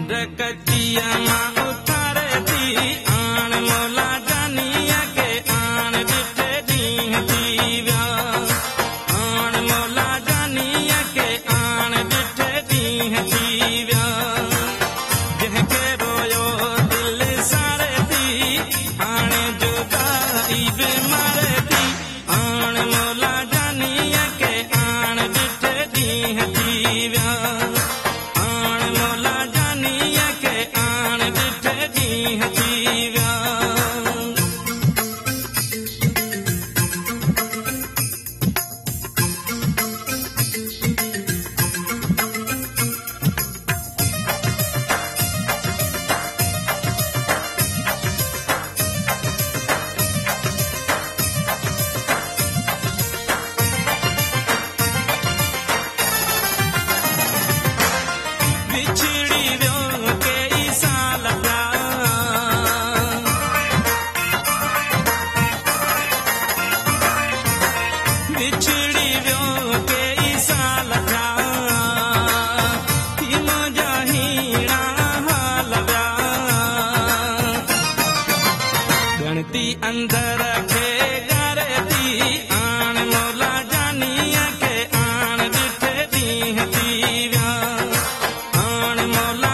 कचिया उतारे थी आन लोला जानिया के आन बिठे दी दीव्या आन लोला जानिया के आन बिठे दी दीव्या जिनके रोयो दिल सारे थी आन जुदाई बीमारे थी आन लोला जानिया के आन बिठे दी दीव्या आन लोला जानिया के आन बिठे दी दीव्या बिछड़ी व्यो के ई साल बिछड़ी व्यो के ई साल इनो जाहीणा हाल गणती अंदर खे गारे थी आन लोला जानिया के आन बिठे दी दीव्या आन मौला